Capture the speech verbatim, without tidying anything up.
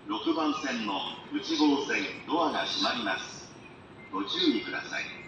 ろくばん線の内房線ドアが閉まります。ご注意ください。